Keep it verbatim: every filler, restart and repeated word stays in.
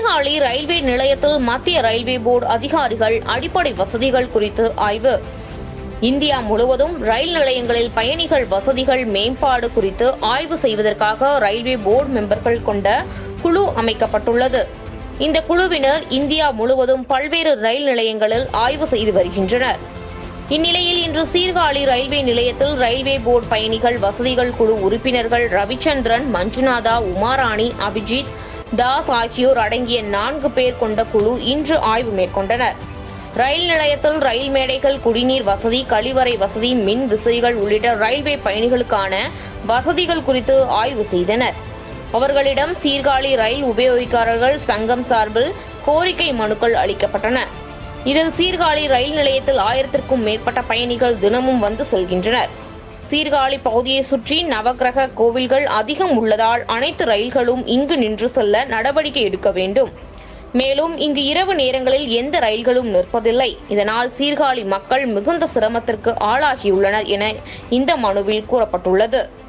Sirkazhi railway நிலையத்தில் மத்திய railway board அதிகாரிகள் அடிப்படை வசதிகள் குறித்து ஆய்வு. இந்தியா முழுவதும் ரயில் நிலையங்களில் பயணிகள் வசதிகள் மேம்பாடு குறித்து ஆய்வு செய்வதற்காக ரயில்வே போர்டு மெம்பர்கள் கொண்ட குழு அமைக்கப்பட்டுள்ளது. இந்த குழுவினர் இந்தியா முழுவதும் பல்வேறு ரயில் நிலையங்களில் ஆய்வு செய்து வருகின்றனர். இந்நிலையில் இன்று சீர்காழி ரயில்வே நிலையத்தில் ரயில்வே போர்டு பயணிகள் வசதிகள் குழு உறுப்பினர்கள் ரவிச்சந்திரன், மஞ்சுநாதா, உமாராணி, அபிஜித் தாஸ் ஆகியோர் அடங்கிய நான்கு பேர் கொண்ட குழு இன்று ஆய்வு மேற்கொண்டனர். ரயில் நிலையத்தில் ரயில் மேடைகள், குடிநீர் வசதி, கழிவறை வசதி, மின் விசிறிகள் உள்ளிட்ட ரயில்வே பயணிகளுக்கான வசதிகள் குறித்து ஆய்வு செய்தனர். அவர்களிடம் சீர்காழி ரயில் உபயோகிக்காரர்கள் சங்கம் சார்பில் கோரிக்கை மனுக்கள் அளிக்கப்பட்டன. இதில் சீர்காழி ரயில் நிலையத்தில் ஆயிரத்திற்கும் மேற்பட்ட பயணிகள் தினமும் வந்து செல்கின்றனர். சீர்காழி பகுதியை சுற்றி நவக்கிரக கோவில்கள் அதிகம் உள்ளதால் அனைத்து ரயில்களும் இங்கு நின்று செல்ல நடவடிக்கை எடுக்க வேண்டும். மேலும் இங்கு இரவு நேரங்களில் எந்த ரயில்களும் நிற்பதில்லை. இதனால் சீர்காழி மக்கள் மிகுந்த சிரமத்திற்கு ஆளாகியுள்ளனர் என இந்த மனுவில் கூறப்பட்டுள்ளது.